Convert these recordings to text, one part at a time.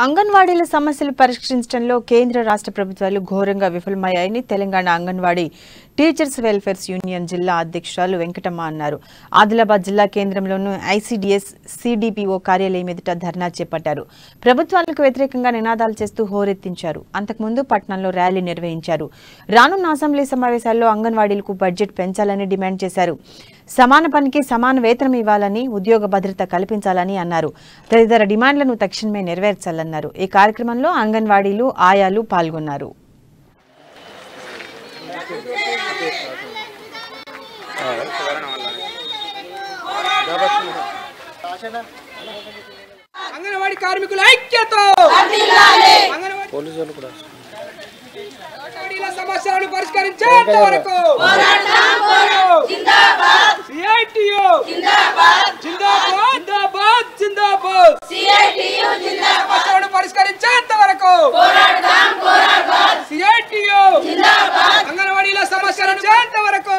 అంగన్వాడీల సమస్యలు పరిష్కరించడంలో కేంద్ర రాష్ట్ర ప్రభుత్వాలు ఘోరంగా విఫలమయ్యాయని Telangana anganwadi teachers welfare union జిల్లా అధ్యక్షురాలు వెంకటమ్మ అన్నారు. ఆదిలాబాద్ జిల్లా కేంద్రంలోని ఐసీడీఎస్ సిడిపిఓ కార్యాలయం ఎదుట ధర్నా చేపట్టారు. ప్రభుత్వాలకు వ్యతిరేకంగా నినాదాలు చేస్తూ హోరెత్తించారు. అంతకుముందు పట్టణంలో ర్యాలీ నిర్వహించారు. రానున్న అసెంబ్లీ సమావేశాల్లో అంగన్వాడీలకు బడ్జెట్ పెంచాలని డిమాండ్ చేశారు. సమాన పనికి సమాన వేతనం ఇవ్వాలని, ఉద్యోగ భద్రత కల్పించాలని అన్నారు. తదితర డిమాండ్లను తక్షణమే నెరవేర్చాలన్నారు. ఈ కార్యక్రమంలో అంగన్వాడీలు, ఆయాలు పాల్గొన్నారు. అంగన్వాడీ కార్మికుల ఐక్యత, సమస్యలను పరిష్కరించేంత వరకు సిఐటియు జిందాబాద్ జిందాబాద్ సమస్యలను పరిష్కరించేంత వరకు సిఐటియు అంగన్వాడీల సమస్యలను చేంత వరకు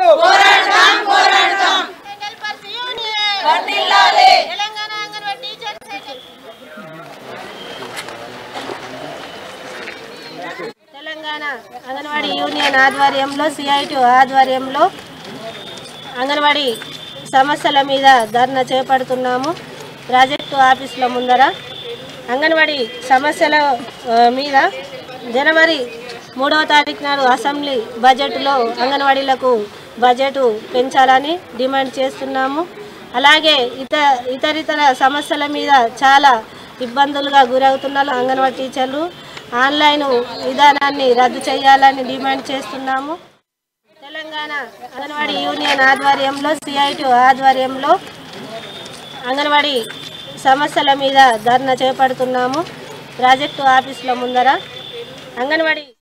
తెలంగాణ అంగన్వాడీ యూనియన్ ఆధ్వర్యంలో సిఐటి ఆధ్వర్యంలో అంగన్వాడీ సమస్యల మీద ధర్నా చేపడుతున్నాము. ప్రాజెక్టు ఆఫీసుల ముందర అంగన్వాడీ సమస్యల మీద జనవరి 3వ తారీఖు నాడు అసెంబ్లీ బడ్జెట్లో అంగన్వాడీలకు బడ్జెట్ పెంచాలని డిమాండ్ చేస్తున్నాము. అలాగే ఇతరితర సమస్యల మీద చాలా ఇబ్బందులుగా గురవుతున్నారు అంగన్వాడీ టీచర్లు. ఆన్లైన్ విధానాన్ని రద్దు చేయాలని డిమాండ్ చేస్తున్నాము. తెలంగాణ అంగన్వాడీ యూనియన్ ఆధ్వర్యంలో సిఐటి ఆధ్వర్యంలో అంగన్వాడీ సమస్యల మీద ధర్నా చేపడుతున్నాము. ప్రాజెక్టు ఆఫీసుల ముందర అంగన్వాడీ